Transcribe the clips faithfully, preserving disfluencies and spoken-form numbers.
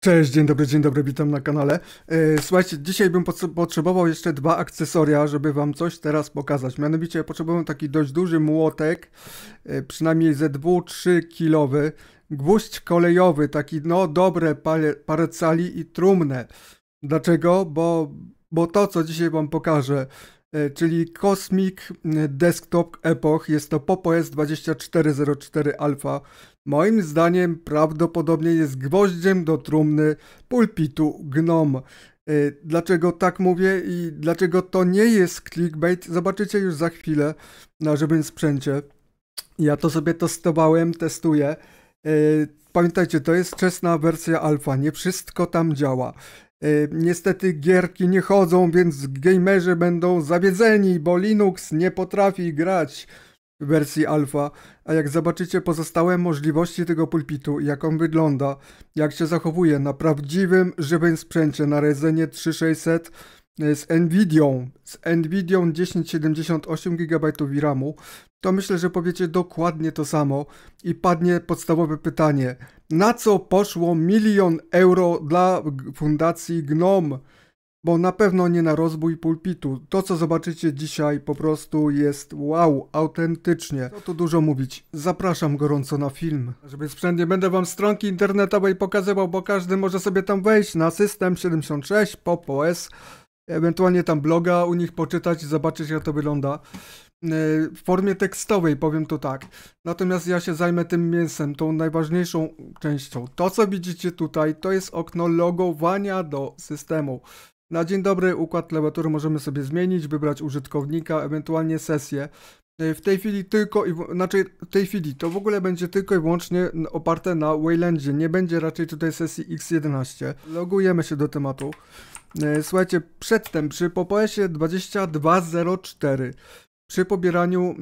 Cześć, dzień dobry, dzień dobry, witam na kanale. E, Słuchajcie, dzisiaj bym potrze- potrzebował jeszcze dwa akcesoria, żeby wam coś teraz pokazać. Mianowicie potrzebuję taki dość duży młotek, e, przynajmniej ze dwa trzy kilowy, gwóźdź kolejowy, taki no dobre parę, parę cali i trumnę. Dlaczego? Bo, bo to, co dzisiaj wam pokażę, e, czyli Cosmic Desktop Epoch, jest to Popo S dwa cztery zero cztery Alpha. Moim zdaniem prawdopodobnie jest gwoździem do trumny pulpitu Gnome. Yy, Dlaczego tak mówię i dlaczego to nie jest clickbait, zobaczycie już za chwilę na żywym sprzęcie. Ja to sobie testowałem, testuję. Yy, Pamiętajcie, to jest wczesna wersja alfa, nie wszystko tam działa. Yy, niestety gierki nie chodzą, więc gamerzy będą zawiedzeni, bo Linux nie potrafi grać w wersji alfa, a jak zobaczycie pozostałe możliwości tego pulpitu, jak on wygląda, jak się zachowuje na prawdziwym, żywym sprzęcie, na Ryzenie trzy tysiące sześćset z Nvidią, z Nvidią tysiąc siedemdziesiąt osiem gigabajtów ramu, to myślę, że powiecie dokładnie to samo i padnie podstawowe pytanie: na co poszło milion euro dla fundacji Gnome? Bo na pewno nie na rozbój pulpitu. To, co zobaczycie dzisiaj, po prostu jest wow, autentycznie. Co tu dużo mówić. Zapraszam gorąco na film. Żeby sprzęt, nie będę wam stronki internetowej pokazywał, bo każdy może sobie tam wejść na System siedemdziesiąt sześć, Popo S, ewentualnie tam bloga u nich poczytać i zobaczyć, jak to wygląda. W formie tekstowej powiem to tak. Natomiast ja się zajmę tym mięsem, tą najważniejszą częścią. To, co widzicie tutaj, to jest okno logowania do systemu. Na dzień dobry układ klawiatury możemy sobie zmienić, wybrać użytkownika, ewentualnie sesję. W tej chwili tylko, i znaczy w tej chwili to w ogóle będzie tylko i wyłącznie oparte na Waylandzie, nie będzie raczej tutaj sesji X jedenaście. Logujemy się do tematu. Słuchajcie, przedtem przy Popo S dwa dwa zero cztery, przy pobieraniu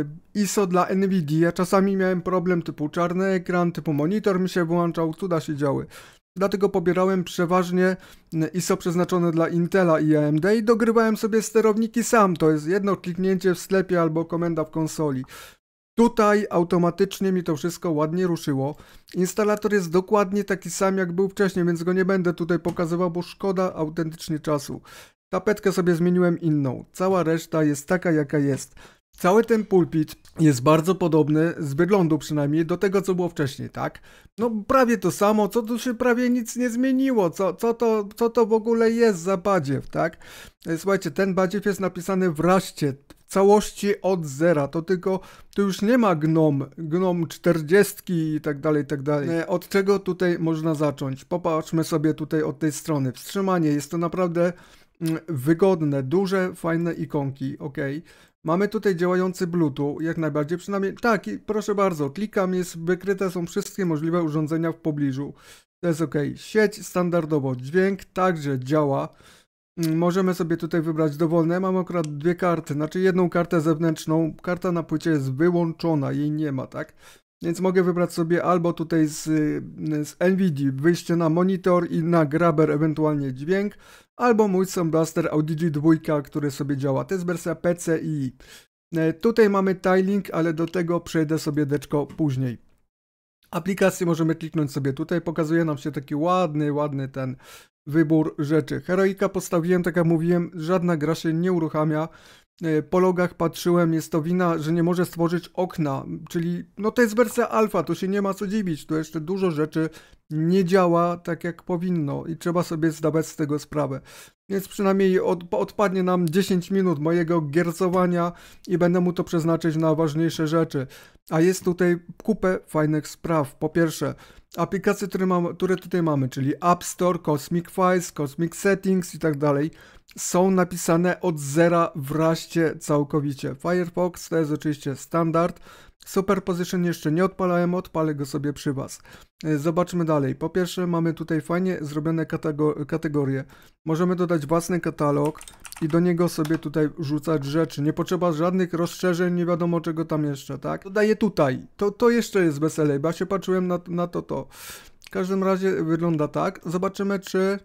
I S O dla Nvidia czasami miałem problem typu czarny ekran, typu monitor mi się wyłączał, cuda się działy. Dlatego pobierałem przeważnie I S O przeznaczone dla Intela i A M D i dogrywałem sobie sterowniki sam. To jest jedno kliknięcie w sklepie albo komenda w konsoli. Tutaj automatycznie mi to wszystko ładnie ruszyło. Instalator jest dokładnie taki sam, jak był wcześniej, więc go nie będę tutaj pokazywał, bo szkoda autentycznie czasu. Tapetkę sobie zmieniłem inną. Cała reszta jest taka, jaka jest. Cały ten pulpit jest bardzo podobny, z wyglądu przynajmniej, do tego, co było wcześniej, tak? No prawie to samo, co tu się prawie nic nie zmieniło, co, co, to, co to w ogóle jest za badziew, tak? Słuchajcie, ten badziew jest napisany w raście, w całości od zera, to tylko, tu już nie ma Gnome, Gnome czterdzieści i tak dalej, i tak dalej. Od czego tutaj można zacząć? Popatrzmy sobie tutaj od tej strony. Wstrzymanie, jest to naprawdę wygodne, duże, fajne ikonki, ok. Mamy tutaj działający Bluetooth, jak najbardziej, przynajmniej tak, i proszę bardzo, klikam, jest wykryte są wszystkie możliwe urządzenia w pobliżu. To jest ok. Sieć standardowo, dźwięk także działa. Możemy sobie tutaj wybrać dowolne, mam akurat dwie karty, znaczy jedną kartę zewnętrzną, karta na płycie jest wyłączona, jej nie ma, tak? Więc mogę wybrać sobie albo tutaj z, z Nvidia wyjście na monitor i na grabber ewentualnie dźwięk, albo mój Sound Blaster Audigi dwa, który sobie działa. To jest wersja P C I. Tutaj mamy tiling, ale do tego przejdę sobie deczko później. Aplikacje możemy kliknąć sobie tutaj, pokazuje nam się taki ładny, ładny ten wybór rzeczy. Heroika postawiłem, tak jak mówiłem, żadna gra się nie uruchamia. Po logach patrzyłem, jest to wina, że nie może stworzyć okna, czyli no to jest wersja alfa, tu się nie ma co dziwić, tu jeszcze dużo rzeczy nie działa tak jak powinno i trzeba sobie zdawać z tego sprawę. Więc przynajmniej od, odpadnie nam dziesięć minut mojego giercowania i będę mu to przeznaczyć na ważniejsze rzeczy. A jest tutaj kupę fajnych spraw. Po pierwsze, aplikacje, które, mam, które tutaj mamy, czyli App Store, Cosmic Files, Cosmic Settings i tak dalej, są napisane od zera w raście całkowicie. Firefox to jest oczywiście standard. Superposition jeszcze nie odpalałem, odpalę go sobie przy was. Zobaczmy dalej. Po pierwsze mamy tutaj fajnie zrobione kategorie. Możemy dodać własny katalog i do niego sobie tutaj rzucać rzeczy. Nie potrzeba żadnych rozszerzeń, nie wiadomo czego tam jeszcze, tak? Dodaję tutaj. To, to jeszcze jest weselej, bo ja się patrzyłem na, na to, to. W każdym razie wygląda tak. Zobaczymy czy...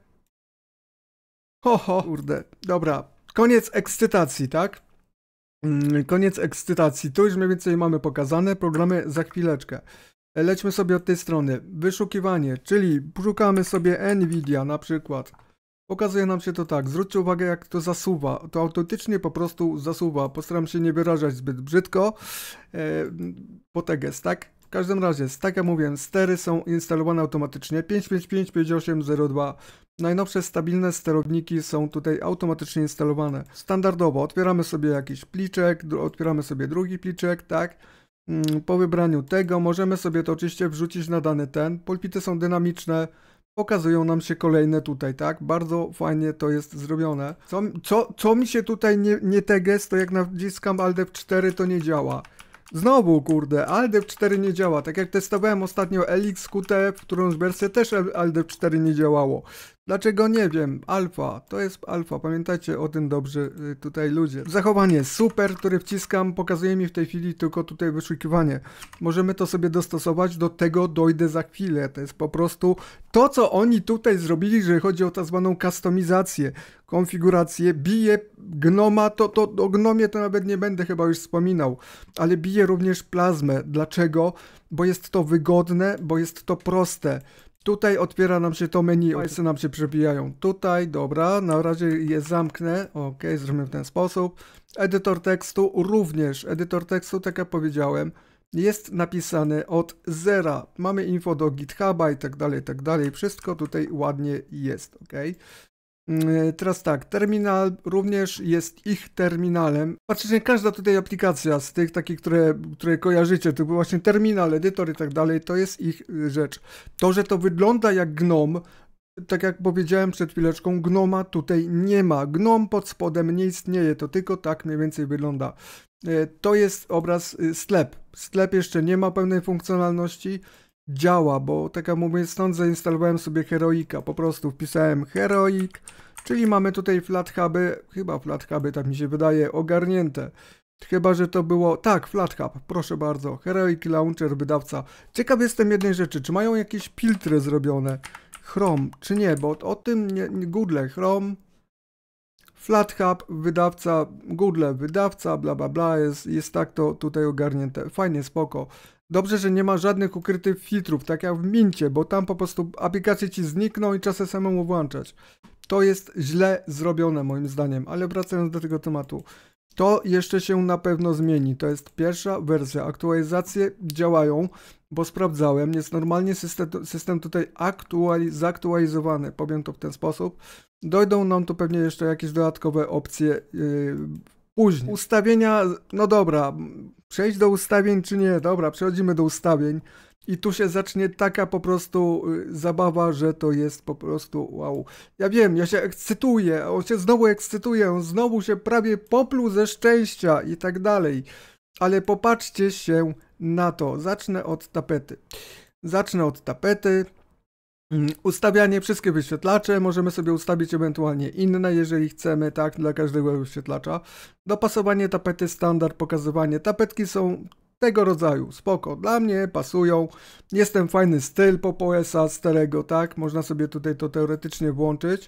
Ho, ho, kurde. Dobra. Koniec ekscytacji, tak? Koniec ekscytacji. Tu już mniej więcej mamy pokazane programy za chwileczkę. Lećmy sobie od tej strony. Wyszukiwanie, czyli szukamy sobie Nvidia na przykład. Pokazuje nam się to tak. Zwróćcie uwagę, jak to zasuwa. To autentycznie po prostu zasuwa. Postaram się nie wyrażać zbyt brzydko. E, bo tak jest, tak? W każdym razie, tak jak mówiłem, stery są instalowane automatycznie. pięć pięć pięć pięć osiem zero dwa. Najnowsze stabilne sterowniki są tutaj automatycznie instalowane. Standardowo otwieramy sobie jakiś pliczek, otwieramy sobie drugi pliczek, tak? Po wybraniu tego możemy sobie to oczywiście wrzucić na dany ten. Pulpity są dynamiczne, pokazują nam się kolejne tutaj, tak? Bardzo fajnie to jest zrobione. Co, co, co mi się tutaj nie, nie teges, to jak naciskam Alt F cztery to nie działa. Znowu, kurde, Alt F cztery nie działa. Tak jak testowałem ostatnio L X Q T, w którąś wersję też Alt F cztery nie działało. Dlaczego? Nie wiem. Alfa. To jest alfa. Pamiętajcie o tym dobrze tutaj ludzie. Zachowanie super, który wciskam, pokazuje mi w tej chwili tylko tutaj wyszukiwanie. Możemy to sobie dostosować, do tego dojdę za chwilę. To jest po prostu to, co oni tutaj zrobili, jeżeli chodzi o tak zwaną kustomizację, konfigurację. Bije gnoma, to, to o gnomie to nawet nie będę chyba już wspominał, ale bije również plazmę. Dlaczego? Bo jest to wygodne, bo jest to proste. Tutaj otwiera nam się to menu, Państwo nam się przebijają tutaj, dobra, na razie je zamknę, ok, zrobimy w ten sposób. Edytor tekstu również, edytor tekstu, tak jak powiedziałem, jest napisany od zera. Mamy info do GitHuba i tak dalej, i tak dalej, wszystko tutaj ładnie jest, ok. Teraz tak, terminal również jest ich terminalem. Praktycznie każda tutaj aplikacja z tych takich, które, które kojarzycie, to był właśnie terminal, edytor i tak dalej, to jest ich rzecz. To, że to wygląda jak GNOME, tak jak powiedziałem przed chwileczką, GNOMA tutaj nie ma. GNOME pod spodem nie istnieje, to tylko tak mniej więcej wygląda. To jest obraz sklep. Sklep jeszcze nie ma pełnej funkcjonalności. Działa, bo tak jak mówię, stąd zainstalowałem sobie Heroika, po prostu wpisałem Heroik, czyli mamy tutaj FlatHuby, chyba FlatHuby, tak mi się wydaje, ogarnięte. Chyba, że to było, tak, FlatHub, proszę bardzo, Heroic Launcher, wydawca. Ciekaw jestem jednej rzeczy, czy mają jakieś filtry zrobione, Chrome, czy nie, bo o tym nie, nie Google, Chrome, FlatHub, wydawca, Google, wydawca, bla bla bla, jest, jest tak to tutaj ogarnięte, fajnie, spoko. Dobrze, że nie ma żadnych ukrytych filtrów, tak jak w Mincie, bo tam po prostu aplikacje ci znikną i trzeba sobie samemu włączać. To jest źle zrobione moim zdaniem, ale wracając do tego tematu. To jeszcze się na pewno zmieni, to jest pierwsza wersja, aktualizacje działają, bo sprawdzałem, jest normalnie system, system tutaj aktualiz zaktualizowany, powiem to w ten sposób. Dojdą nam tu pewnie jeszcze jakieś dodatkowe opcje yy, później. Ustawienia, no dobra, przejść do ustawień czy nie, dobra, przechodzimy do ustawień i tu się zacznie taka po prostu y, zabawa, że to jest po prostu wow. Ja wiem, ja się ekscytuję, on się znowu ekscytuje, on znowu się prawie popluł ze szczęścia i tak dalej, ale popatrzcie się na to. Zacznę od tapety. Zacznę od tapety. Ustawianie, wszystkie wyświetlacze, możemy sobie ustawić ewentualnie inne, jeżeli chcemy, tak, dla każdego wyświetlacza. Dopasowanie tapety, standard, pokazywanie. Tapetki są tego rodzaju, spoko, dla mnie pasują. Jest ten fajny styl pop O S-a starego, tak, można sobie tutaj to teoretycznie włączyć.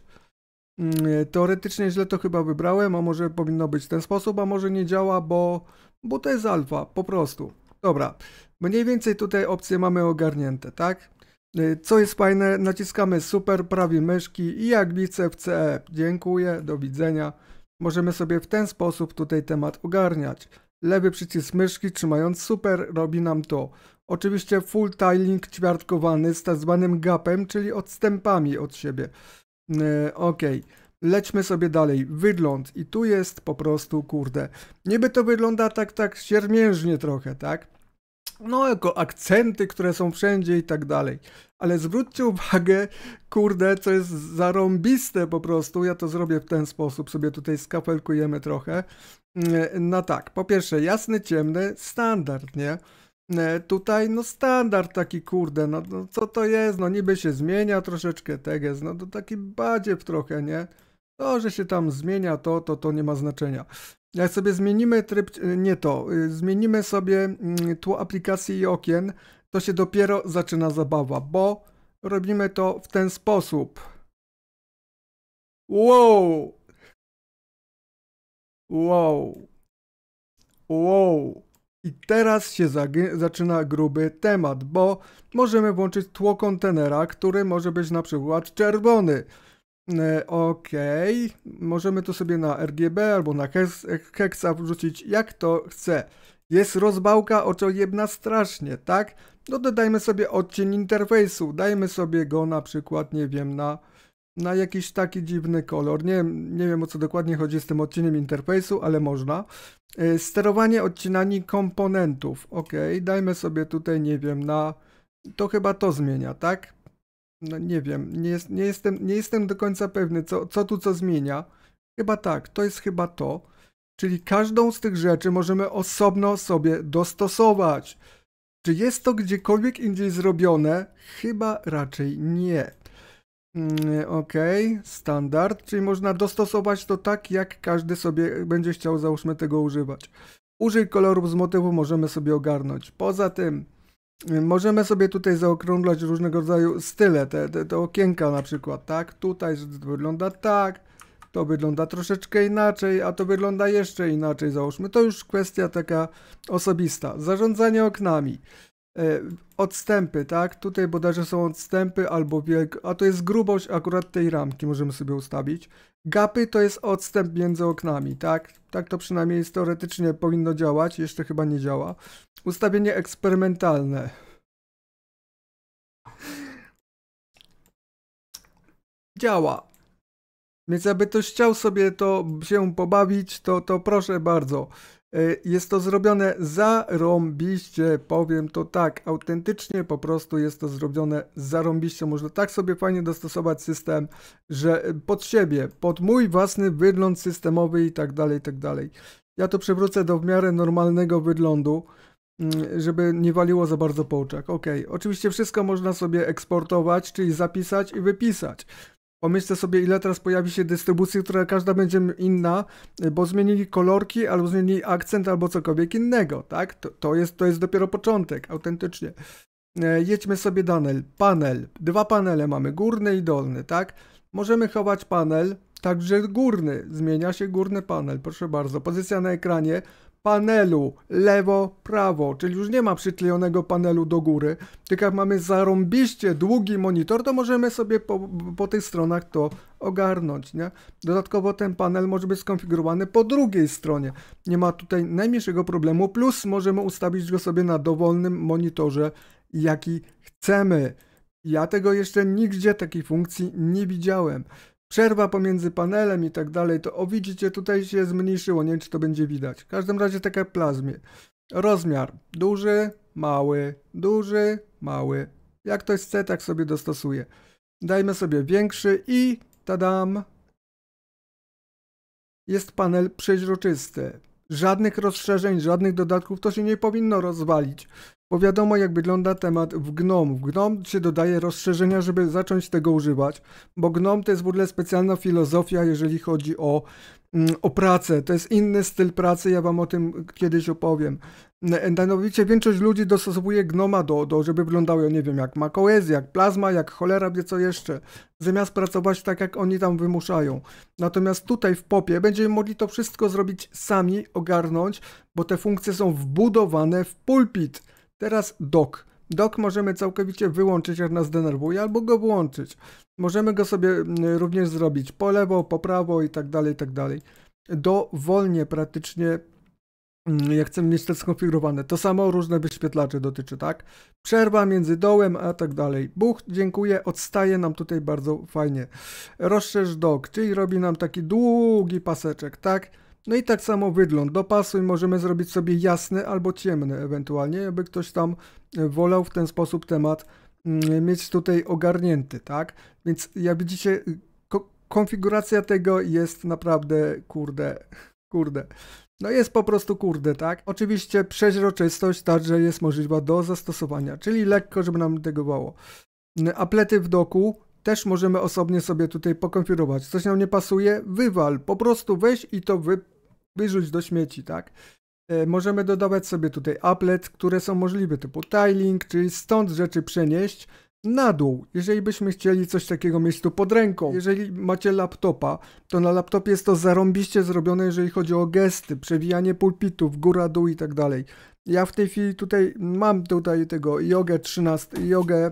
Teoretycznie źle to chyba wybrałem, a może powinno być w ten sposób, a może nie działa, bo, bo to jest alfa, po prostu. Dobra, mniej więcej tutaj opcje mamy ogarnięte, tak? Co jest fajne, naciskamy super prawie myszki i jak widzę w C E. Dziękuję, do widzenia. Możemy sobie w ten sposób tutaj temat ogarniać. Lewy przycisk myszki trzymając super robi nam to. Oczywiście full tiling ćwiartkowany z tak zwanym gapem, czyli odstępami od siebie. Yy, ok, lećmy sobie dalej. Wygląd i tu jest po prostu kurde. Niby to wygląda tak, tak siermiężnie trochę, tak? No, jako akcenty, które są wszędzie i tak dalej. Ale zwróćcie uwagę, kurde, co jest zarąbiste po prostu. Ja to zrobię w ten sposób, sobie tutaj skafelkujemy trochę. No tak, po pierwsze jasny, ciemny, standard, nie? Tutaj, no standard taki, kurde, no, no co to jest? No niby się zmienia troszeczkę teges, no to taki badziew trochę, nie? To, że się tam zmienia to, to, to nie ma znaczenia. Jak sobie zmienimy tryb, nie to, zmienimy sobie tło aplikacji i okien, to się dopiero zaczyna zabawa, bo robimy to w ten sposób. Wow! Wow! Wow! I teraz się zaczyna gruby temat, bo możemy włączyć tło kontenera, który może być na przykład czerwony. E, ok, możemy to sobie na R G B albo na heksa wrzucić jak to chce. Jest rozbałka oczojebna strasznie, tak? No dodajmy sobie odcień interfejsu, dajmy sobie go na przykład, nie wiem, na, na jakiś taki dziwny kolor. Nie, nie wiem o co dokładnie chodzi z tym odcieniem interfejsu, ale można. Yy, sterowanie odcinani komponentów, ok, dajmy sobie tutaj, nie wiem, na... To chyba to zmienia, tak? No nie wiem, nie, jest, nie, jestem, nie jestem do końca pewny, co, co tu co zmienia. Chyba tak, to jest chyba to. Czyli każdą z tych rzeczy możemy osobno sobie dostosować. Czy jest to gdziekolwiek indziej zrobione? Chyba raczej nie. Ok, standard, czyli można dostosować to tak, jak każdy sobie będzie chciał, załóżmy, tego używać. Użyj kolorów z motywu, możemy sobie ogarnąć. Poza tym możemy sobie tutaj zaokrąglać różnego rodzaju style, te, te, te okienka na przykład, tak? Tutaj wygląda tak, to wygląda troszeczkę inaczej, a to wygląda jeszcze inaczej, załóżmy. To już kwestia taka osobista. Zarządzanie oknami. E, odstępy, tak? Tutaj bodajże są odstępy albo wielk, a to jest grubość akurat tej ramki, możemy sobie ustawić. Gapy to jest odstęp między oknami, tak? Tak to przynajmniej teoretycznie powinno działać, jeszcze chyba nie działa. Ustawienie eksperymentalne. Działa. Więc jakby ktoś chciał sobie to się pobawić, to, to proszę bardzo. Jest to zrobione zarąbiście, powiem to tak, autentycznie po prostu jest to zrobione zarąbiście. Można tak sobie fajnie dostosować system, że pod siebie, pod mój własny wygląd systemowy i tak dalej, i tak dalej. Ja to przywrócę do w miarę normalnego wyglądu, żeby nie waliło za bardzo po oczach. Ok, oczywiście wszystko można sobie eksportować, czyli zapisać i wypisać. Pomyślcie sobie, ile teraz pojawi się dystrybucji, która każda będzie inna, bo zmienili kolorki, albo zmienili akcent, albo cokolwiek innego, tak? To, to, jest, to jest dopiero początek, autentycznie. E, jedźmy sobie panel. Panel. Dwa panele mamy, górny i dolny, tak? Możemy chować panel, także górny. Zmienia się górny panel, proszę bardzo. Pozycja na ekranie panelu lewo, prawo, czyli już nie ma przyklejonego panelu do góry, tylko jak mamy zarąbiście długi monitor, to możemy sobie po, po tych stronach to ogarnąć, nie? Dodatkowo ten panel może być skonfigurowany po drugiej stronie. Nie ma tutaj najmniejszego problemu, plus możemy ustawić go sobie na dowolnym monitorze, jaki chcemy. Ja tego jeszcze nigdzie takiej funkcji nie widziałem. Przerwa pomiędzy panelem i tak dalej, to o widzicie, tutaj się zmniejszyło, nie wiem czy to będzie widać. W każdym razie taka plazmie. Rozmiar duży, mały, duży, mały. Jak ktoś chce, tak sobie dostosuje. Dajmy sobie większy i tadam! Jest panel przeźroczysty. Żadnych rozszerzeń, żadnych dodatków, to się nie powinno rozwalić. Bo wiadomo jak wygląda temat w GNOME. W GNOME się dodaje rozszerzenia, żeby zacząć tego używać, bo GNOME to jest w ogóle specjalna filozofia, jeżeli chodzi o, o pracę. To jest inny styl pracy, ja wam o tym kiedyś opowiem. Mianowicie większość ludzi dostosowuje GNOMe'a do, do, żeby wyglądało, nie wiem, jak macOS, jak Plasma, jak cholera wie co jeszcze, zamiast pracować tak, jak oni tam wymuszają. Natomiast tutaj w popie będziemy mogli to wszystko zrobić sami, ogarnąć, bo te funkcje są wbudowane w pulpit. Teraz dock. Dock możemy całkowicie wyłączyć, jak nas denerwuje, albo go włączyć. Możemy go sobie również zrobić po lewo, po prawo i tak dalej, i tak dalej. Dowolnie praktycznie, jak chcemy mieć to skonfigurowane. To samo różne wyświetlacze dotyczy, tak? Przerwa między dołem, a tak dalej. Buch, dziękuję, odstaje nam tutaj bardzo fajnie. Rozszerz dock, czyli robi nam taki długi paseczek, tak? No i tak samo wygląd. Dopasuj, możemy zrobić sobie jasny albo ciemny ewentualnie, jakby ktoś tam wolał w ten sposób temat mieć tutaj ogarnięty, tak? Więc jak widzicie, ko konfiguracja tego jest naprawdę, kurde, kurde. No jest po prostu kurde, tak? Oczywiście przeźroczystość także jest możliwa do zastosowania, czyli lekko, żeby nam negowało. Aplety w doku też możemy osobnie sobie tutaj pokonfigurować. Coś nam nie pasuje, wywal, po prostu weź i to wy, wyrzuć do śmieci, tak? E, możemy dodawać sobie tutaj applet, które są możliwe, typu tiling, czyli stąd rzeczy przenieść na dół, jeżeli byśmy chcieli coś takiego mieć tu pod ręką. Jeżeli macie laptopa, to na laptopie jest to zarąbiście zrobione, jeżeli chodzi o gesty, przewijanie pulpitów, góra, dół i tak dalej. Ja w tej chwili tutaj mam tutaj tego jogę trzynaście, jogę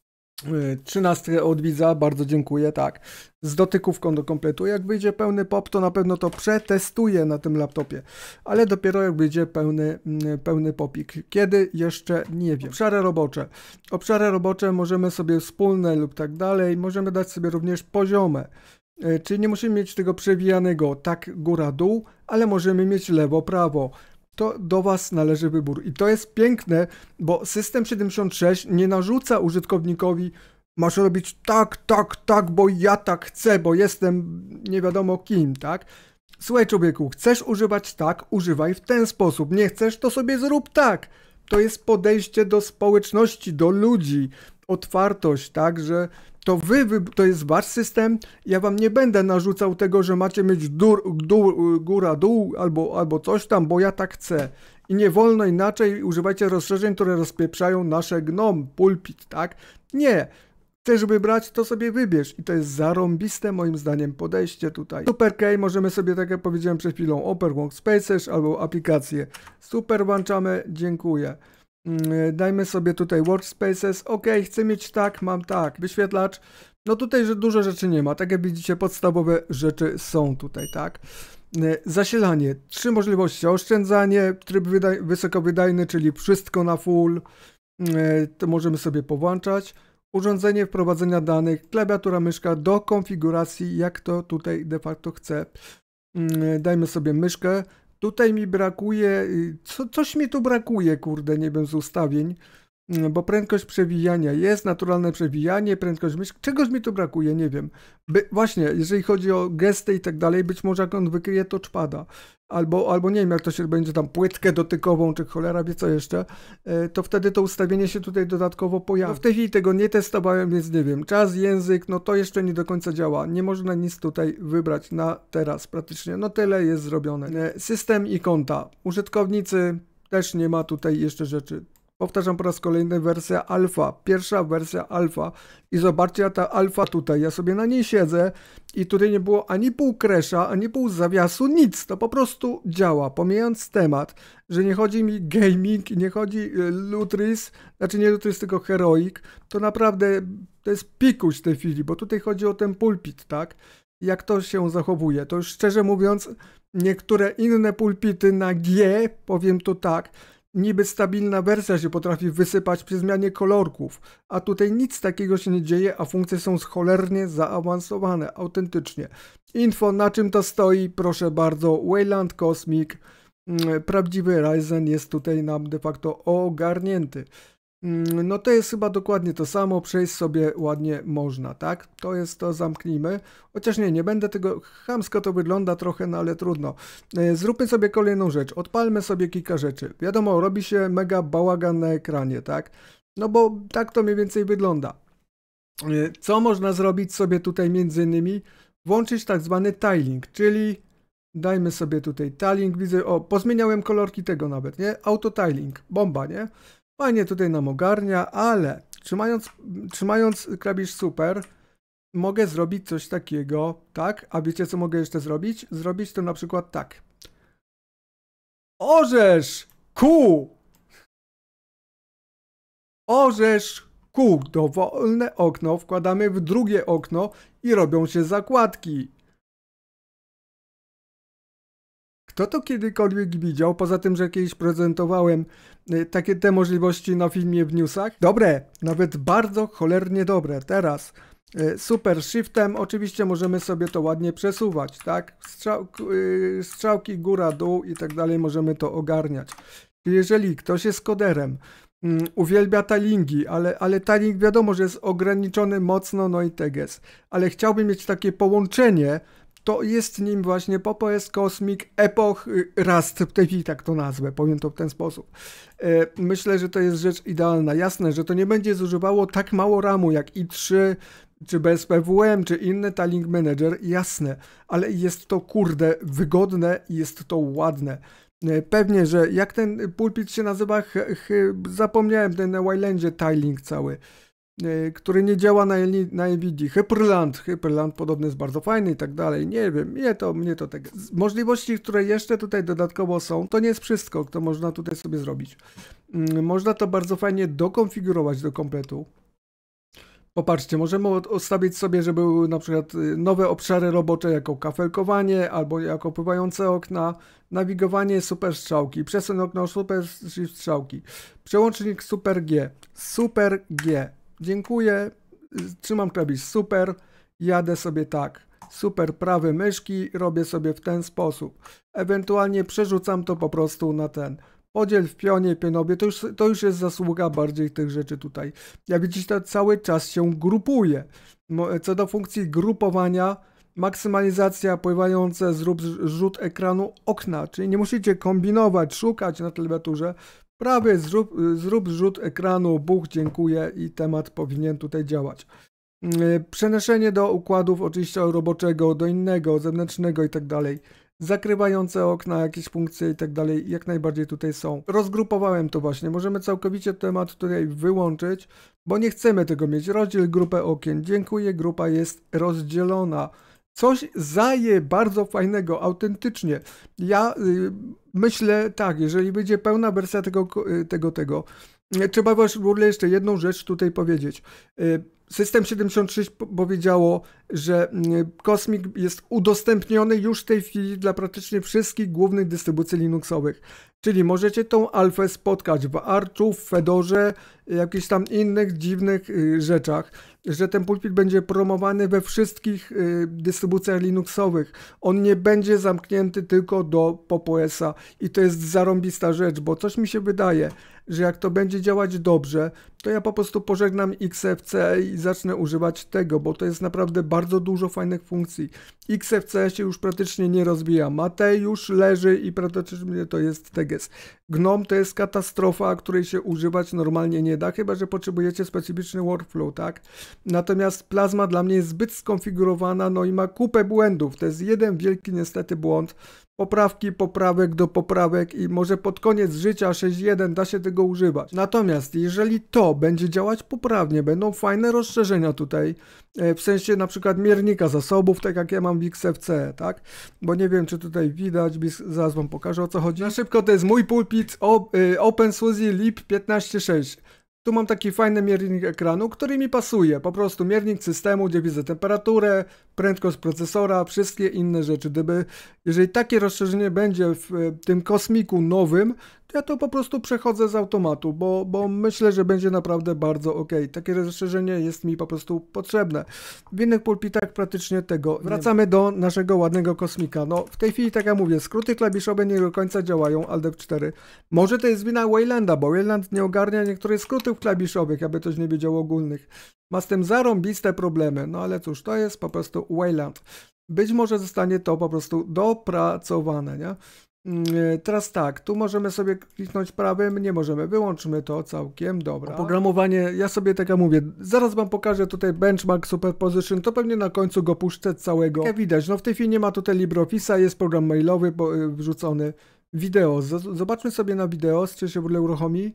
trzynastkę od widza, bardzo dziękuję, tak, z dotykówką do kompletu. Jak wyjdzie pełny pop, to na pewno to przetestuję na tym laptopie, ale dopiero jak wyjdzie pełny, pełny popik. Kiedy? Jeszcze nie wiem. Obszary robocze. Obszary robocze możemy sobie wspólne lub tak dalej, możemy dać sobie również poziome. Czyli nie musimy mieć tego przewijanego tak góra-dół, ale możemy mieć lewo-prawo. To do Was należy wybór. I to jest piękne, bo system siedemdziesiąt sześć nie narzuca użytkownikowi: masz robić tak, tak, tak, bo ja tak chcę, bo jestem nie wiadomo kim, tak? Słuchaj człowieku, chcesz używać tak, używaj w ten sposób. Nie chcesz, to sobie zrób tak. To jest podejście do społeczności, do ludzi, otwartość, tak, że to wy, wy, to jest wasz system, ja wam nie będę narzucał tego, że macie mieć dur, dur, góra, dół albo, albo coś tam, bo ja tak chcę. I nie wolno inaczej, używajcie rozszerzeń, które rozpieprzają nasze gnom, pulpit, tak? Nie. Chcesz wybrać, to sobie wybierz. I to jest zarąbiste moim zdaniem podejście tutaj. Super Key możemy sobie, tak jak powiedziałem przed chwilą, Open Workspaces albo aplikacje. Super włączamy, dziękuję. Dajmy sobie tutaj Workspaces, ok, chcę mieć tak, mam tak, wyświetlacz, no tutaj że dużo rzeczy nie ma, tak jak widzicie podstawowe rzeczy są tutaj, tak. Zasilanie, trzy możliwości, oszczędzanie, tryb wydaj wysokowydajny, czyli wszystko na full, to możemy sobie powłączać. Urządzenie wprowadzenia danych, klawiatura, myszka do konfiguracji, jak to tutaj de facto chcę. Dajmy sobie myszkę. Tutaj mi brakuje, co, coś mi tu brakuje, kurde, nie wiem, z ustawień, bo prędkość przewijania jest, naturalne przewijanie, prędkość myszki, czegoś mi tu brakuje, nie wiem. By, właśnie, jeżeli chodzi o gesty i tak dalej, być może jak on wykryje touchpada, albo, albo nie wiem, jak to się będzie tam płytkę dotykową, czy cholera wie co jeszcze, to wtedy to ustawienie się tutaj dodatkowo pojawi. No w tej chwili tego nie testowałem, więc nie wiem. Czas, język, no to jeszcze nie do końca działa. Nie można nic tutaj wybrać na teraz praktycznie. No tyle jest zrobione. System i konta. Użytkownicy też nie ma tutaj jeszcze rzeczy. Powtarzam po raz kolejny, wersja alfa, pierwsza wersja alfa i zobaczcie ta alfa tutaj, ja sobie na niej siedzę i tutaj nie było ani pół kresza, ani pół zawiasu, nic, to po prostu działa, pomijając temat, że nie chodzi mi gaming, nie chodzi Lutris, znaczy nie Lutris, tylko Heroic, to naprawdę to jest pikuś w tej chwili, bo tutaj chodzi o ten pulpit, tak, jak to się zachowuje, to już szczerze mówiąc, niektóre inne pulpity na G, powiem to tak, niby stabilna wersja się potrafi wysypać przy zmianie kolorków, a tutaj nic takiego się nie dzieje, a funkcje są cholernie zaawansowane, autentycznie. Info, na czym to stoi, proszę bardzo, Wayland Cosmic, prawdziwy Ryzen jest tutaj nam de facto ogarnięty. No to jest chyba dokładnie to samo, przejść sobie ładnie można, tak? To jest to, zamknijmy. Chociaż nie, nie będę tego, chamsko to wygląda trochę, no ale trudno. Zróbmy sobie kolejną rzecz, odpalmy sobie kilka rzeczy. Wiadomo, robi się mega bałagan na ekranie, tak? No bo tak to mniej więcej wygląda. Co można zrobić sobie tutaj między innymi? Włączyć tak zwany tiling, czyli dajmy sobie tutaj tiling, widzę, o, pozmieniałem kolorki tego nawet, nie? Auto tiling, bomba, nie? Fajnie tutaj nam ogarnia, ale trzymając, trzymając klawisz super, mogę zrobić coś takiego, tak? A wiecie co mogę jeszcze zrobić? Zrobić to na przykład tak. Orzesz Q! Orzesz Q! Dowolne okno wkładamy w drugie okno i robią się zakładki. Kto to kiedykolwiek widział, poza tym, że kiedyś prezentowałem y, takie te możliwości na filmie w newsach? Dobre, nawet bardzo cholernie dobre. Teraz y, super shiftem oczywiście możemy sobie to ładnie przesuwać, tak? Strzał, y, strzałki góra, dół i tak dalej możemy to ogarniać. Jeżeli ktoś jest koderem, y, uwielbia tilingi, ale, ale tiling wiadomo, że jest ograniczony mocno, no i teges, ale chciałby mieć takie połączenie, to jest nim właśnie PopoS Cosmic Epoch Rust, w tej chwili tak to nazwę, powiem to w ten sposób. Myślę, że to jest rzecz idealna. Jasne, że to nie będzie zużywało tak mało ramu jak i trzy, czy B S P W M, czy inny Tiling Manager, jasne, ale jest to kurde wygodne i jest to ładne. Pewnie, że jak ten pulpit się nazywa, ch, ch, zapomniałem, ten na Waylandzie tiling cały. który nie działa na, na Nvidia. Hyperland, Hyperland podobny jest bardzo fajny i tak dalej. Nie wiem, mnie to, mnie to tak. Możliwości, które jeszcze tutaj dodatkowo są, to nie jest wszystko, to można tutaj sobie zrobić. Można to bardzo fajnie dokonfigurować do kompletu. Popatrzcie, możemy ustawić sobie, żeby były na przykład nowe obszary robocze jako kafelkowanie albo jako pływające okna, nawigowanie super strzałki, przesuń okno super strzałki, przełącznik super G, super G, dziękuję, trzymam klawisz super, jadę sobie tak, super prawy myszki, robię sobie w ten sposób, ewentualnie przerzucam to po prostu na ten. Podziel w pionie, pionowie, to już, to już jest zasługa bardziej tych rzeczy tutaj. Jak widzicie, to cały czas się grupuje. Co do funkcji grupowania, maksymalizacja, pływające, zrób rzut ekranu okna, czyli nie musicie kombinować, szukać na klawiaturze. Prawy, zrób, zrób rzut ekranu, buch, dziękuję i temat powinien tutaj działać. Przenoszenie do układów oczywiście roboczego, do innego, zewnętrznego i tak dalej. Zakrywające okna, jakieś funkcje i tak dalej, jak najbardziej tutaj są. Rozgrupowałem to właśnie, możemy całkowicie temat tutaj wyłączyć, bo nie chcemy tego mieć. Rozdziel grupę okien, dziękuję, grupa jest rozdzielona. Coś zaje bardzo fajnego, autentycznie. Ja y, myślę tak, jeżeli będzie pełna wersja tego, tego, tego, trzeba w ogóle jeszcze jedną rzecz tutaj powiedzieć. Y, System siedemdziesiąt sześć powiedziało, że Cosmic jest udostępniony już w tej chwili dla praktycznie wszystkich głównych dystrybucji Linuxowych. Czyli możecie tą alfę spotkać w Archu, w Fedorze, jakichś tam innych dziwnych y, rzeczach, że ten pulpit będzie promowany we wszystkich y, dystrybucjach Linuxowych. On nie będzie zamknięty tylko do Pop O S-a i to jest zarąbista rzecz, bo coś mi się wydaje, że jak to będzie działać dobrze, to ja po prostu pożegnam X F C i zacznę używać tego, bo to jest naprawdę bardzo dużo fajnych funkcji. X F C się już praktycznie nie rozwija, Mate już leży i praktycznie to jest teges. Gnome to jest katastrofa, której się używać normalnie nie da, chyba że potrzebujecie specyficzny workflow, tak? Natomiast Plasma dla mnie jest zbyt skonfigurowana, no i ma kupę błędów. To jest jeden wielki niestety błąd. Poprawki, poprawek do poprawek i może pod koniec życia sześć jeden da się tego używać. Natomiast jeżeli to będzie działać poprawnie, będą fajne rozszerzenia tutaj, w sensie na przykład miernika zasobów, tak jak ja mam w X F C, tak? Bo nie wiem, czy tutaj widać, zaraz wam pokażę, o co chodzi. Na szybko, to jest mój pulpit OpenSUSE Lip piętnaście sześć. Tu mam taki fajny miernik ekranu, który mi pasuje. Po prostu miernik systemu, gdzie widzę temperaturę, prędkość procesora, wszystkie inne rzeczy. Gdyby, jeżeli takie rozszerzenie będzie w tym Cosmicu nowym, to ja to po prostu przechodzę z automatu, bo, bo myślę, że będzie naprawdę bardzo ok. Takie rozszerzenie jest mi po prostu potrzebne. W innych pulpitach praktycznie tego. Wracamy do naszego ładnego Cosmica. No w tej chwili, tak jak mówię, skróty klawiszowe nie do końca działają, Alt F cztery. Może to jest wina Waylanda, bo Wayland nie ogarnia niektórych skrótów klawiszowych, aby coś nie wiedział ogólnych. Ma z tym zarąbiste problemy, no ale cóż, to jest po prostu Wayland. Być może zostanie to po prostu dopracowane, nie? Teraz tak, tu możemy sobie kliknąć prawym, nie możemy, wyłączmy to całkiem, dobra. Oprogramowanie, ja sobie tak jak mówię, zaraz wam pokażę tutaj benchmark superposition, to pewnie na końcu go puszczę całego. Jak widać, no w tej chwili nie ma tutaj LibreOffice'a, jest program mailowy wrzucony, wideo, zobaczmy sobie na wideo, czy się w ogóle uruchomi.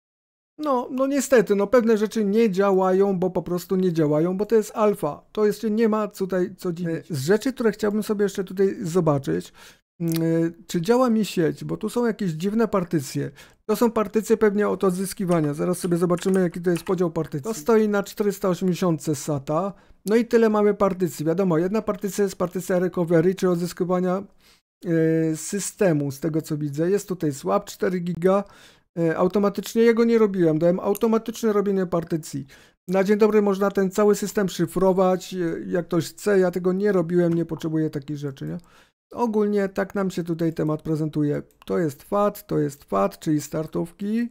No, no niestety, no pewne rzeczy nie działają, bo po prostu nie działają, bo to jest alfa, to jeszcze nie ma tutaj co dziwić. Z rzeczy, które chciałbym sobie jeszcze tutaj zobaczyć, czy działa mi sieć, bo tu są jakieś dziwne partycje. To są partycje pewnie od odzyskiwania. Zaraz sobie zobaczymy, jaki to jest podział partycji. To stoi na czterysta osiemdziesiąt SATA. No i tyle mamy partycji. Wiadomo, jedna partycja jest partycja recovery, czy odzyskiwania yy, systemu, z tego co widzę. Jest tutaj swap cztery giga. Yy, automatycznie, jego nie robiłem. Dałem automatyczne robienie partycji. Na dzień dobry można ten cały system szyfrować, yy, jak ktoś chce. Ja tego nie robiłem, nie potrzebuję takich rzeczy, nie? Ogólnie tak nam się tutaj temat prezentuje. To jest F A T, to jest F A T, czyli startówki.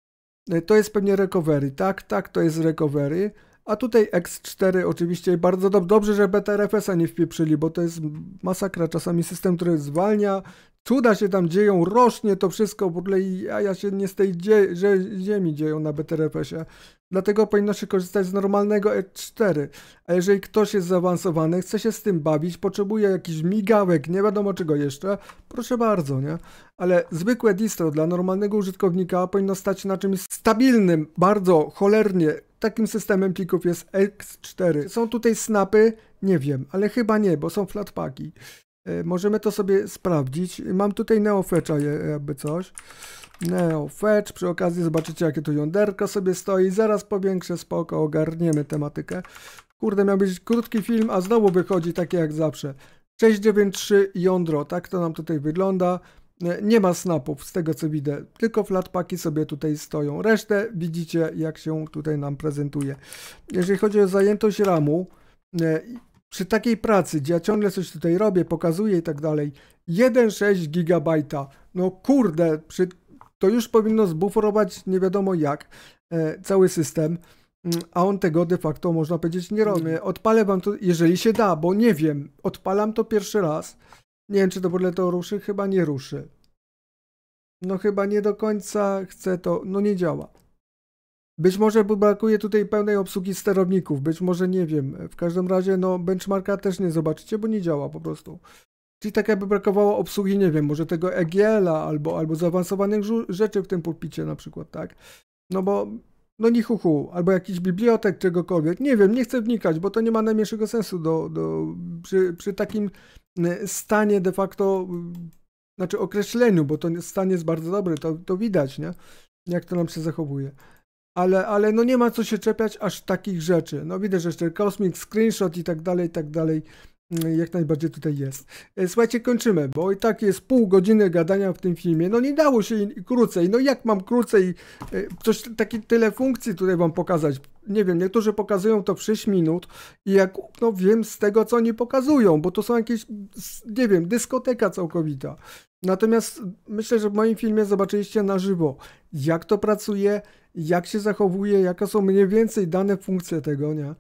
To jest pewnie recovery, tak, tak, to jest recovery. A tutaj X cztery oczywiście bardzo dob dobrze, że B T R F S-a nie wpieprzyli, bo to jest masakra. Czasami system, który zwalnia, cuda się tam dzieją, rośnie to wszystko w ogóle i ja się nie z tej dzie ziemi dzieją na B T R F S-ie. Dlatego powinno się korzystać z normalnego E cztery. A jeżeli ktoś jest zaawansowany, chce się z tym bawić, potrzebuje jakiś migawek, nie wiadomo czego jeszcze, proszę bardzo, nie? Ale zwykłe distro dla normalnego użytkownika powinno stać na czymś stabilnym, bardzo cholernie takim systemem plików jest X cztery. Są tutaj snapy? Nie wiem, ale chyba nie, bo są flatpaki. Możemy to sobie sprawdzić. Mam tutaj NeoFetcha jakby coś. NeoFetch, przy okazji zobaczycie jakie tu jąderko sobie stoi. Zaraz powiększę, spoko, ogarniemy tematykę. Kurde, miał być krótki film, a znowu wychodzi takie jak zawsze. sześć dziewięć trzy jądro, tak to nam tutaj wygląda. Nie ma snapów z tego co widzę, tylko flatpaki sobie tutaj stoją. Resztę widzicie jak się tutaj nam prezentuje. Jeżeli chodzi o zajętość ramu, przy takiej pracy, gdzie ja ciągle coś tutaj robię, pokazuję i tak dalej, jeden przecinek sześć gigabajta, no kurde, przy, to już powinno zbuforować nie wiadomo jak e, cały system, a on tego de facto można powiedzieć nie robi. Odpalę wam to, jeżeli się da, bo nie wiem, odpalam to pierwszy raz, nie wiem czy to w ogóle to ruszy, chyba nie ruszy. No chyba nie do końca chcę to, no nie działa. Być może brakuje tutaj pełnej obsługi sterowników, być może nie wiem. W każdym razie no benchmarka też nie zobaczycie, bo nie działa po prostu. Czyli tak jakby brakowało obsługi, nie wiem, może tego E G L-a albo, albo zaawansowanych rzeczy w tym pulpicie na przykład, tak? No bo, no ni hu hu, albo jakiś bibliotek, czegokolwiek. Nie wiem, nie chcę wnikać, bo to nie ma najmniejszego sensu do, do, przy, przy takim stanie de facto, znaczy określeniu, bo to stan jest bardzo dobry, to, to widać, nie? Jak to nam się zachowuje. Ale, ale no nie ma co się czepiać aż takich rzeczy. No widać, że jeszcze Cosmic Screenshot i tak dalej, i tak dalej. Jak najbardziej tutaj jest. Słuchajcie, kończymy, bo i tak jest pół godziny gadania w tym filmie. No nie dało się krócej. No jak mam krócej coś, taki tyle funkcji tutaj wam pokazać? Nie wiem, niektórzy pokazują to w sześć minut i jak, no wiem z tego, co oni pokazują, bo to są jakieś, nie wiem, dyskoteka całkowita. Natomiast myślę, że w moim filmie zobaczyliście na żywo, jak to pracuje, jak się zachowuje, jakie są mniej więcej dane funkcje tego, nie?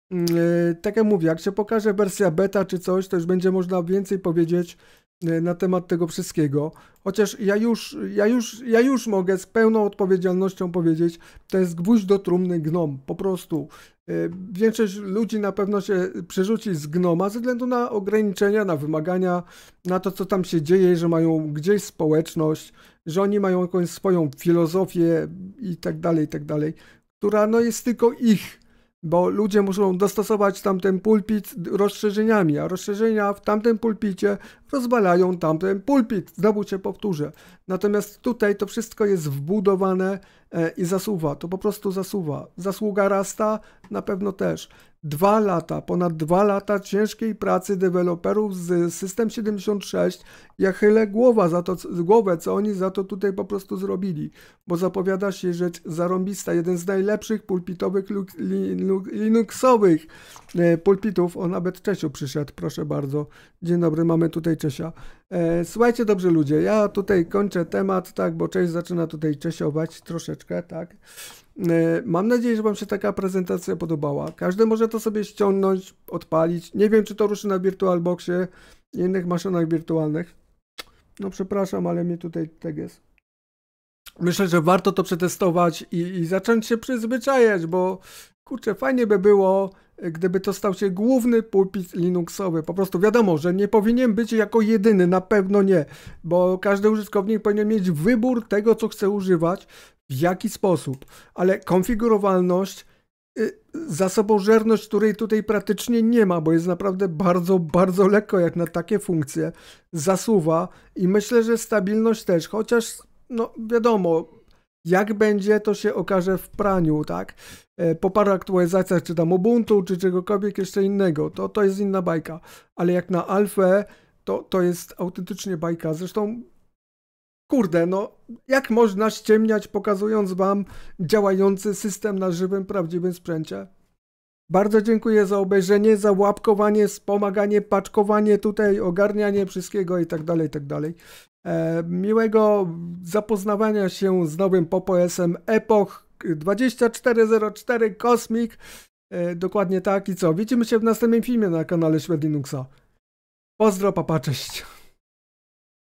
Yy, tak jak mówię, jak się pokaże wersja beta czy coś, to już będzie można więcej powiedzieć yy, na temat tego wszystkiego. Chociaż ja już, ja, już, ja już mogę z pełną odpowiedzialnością powiedzieć, to jest gwóźdź do trumny Gnom, po prostu. Yy, większość ludzi na pewno się przerzuci z Gnoma ze względu na ograniczenia, na wymagania, na to co tam się dzieje, że mają gdzieś społeczność, że oni mają jakąś swoją filozofię i tak dalej, i tak dalej, która no jest tylko ich. Bo ludzie muszą dostosować tamten pulpit rozszerzeniami, a rozszerzenia w tamtym pulpicie rozwalają tamten pulpit. Znowu się powtórzę. Natomiast tutaj to wszystko jest wbudowane e, i zasuwa. To po prostu zasuwa. Zasługa Rasta na pewno też. Dwa lata, ponad dwa lata ciężkiej pracy deweloperów z System siedemdziesiąt sześć. Ja chylę głowa za to, głowę, co oni za to tutaj po prostu zrobili. Bo zapowiada się rzecz zarąbista. Jeden z najlepszych pulpitowych linuxowych pulpitów. On nawet Czesiu przyszedł, proszę bardzo. Dzień dobry, mamy tutaj Czesia. E, słuchajcie, dobrze ludzie, ja tutaj kończę temat, tak, bo Cześć zaczyna tutaj czesiować troszeczkę, tak. E, mam nadzieję, że wam się taka prezentacja podobała. Każdy może to sobie ściągnąć, odpalić. Nie wiem, czy to ruszy na VirtualBoxie i innych maszynach wirtualnych. No przepraszam, ale mnie tutaj tak jest. Myślę, że warto to przetestować i, i zacząć się przyzwyczajać, bo kurczę, fajnie by było, gdyby to stał się główny pulpit linuxowy. Po prostu wiadomo, że nie powinien być jako jedyny, na pewno nie, bo każdy użytkownik powinien mieć wybór tego, co chce używać, w jaki sposób, ale konfigurowalność, zasobożerność, której tutaj praktycznie nie ma, bo jest naprawdę bardzo, bardzo lekko jak na takie funkcje, zasuwa i myślę, że stabilność też, chociaż no wiadomo, jak będzie, to się okaże w praniu, tak? Po paru aktualizacjach, czy tam Ubuntu, czy czegokolwiek jeszcze innego, to, to jest inna bajka. Ale jak na alfę, to, to jest autentycznie bajka. Zresztą, kurde, no, jak można ściemniać, pokazując wam działający system na żywym, prawdziwym sprzęcie? Bardzo dziękuję za obejrzenie, za łapkowanie, wspomaganie, paczkowanie tutaj, ogarnianie wszystkiego i tak dalej, i tak dalej. E, miłego zapoznawania się z nowym PopOS-em Epoch dwadzieścia cztery zero cztery Cosmic. E, dokładnie tak i co? Widzimy się w następnym filmie na kanale Świat Linuxa. Pozdro, papa, cześć.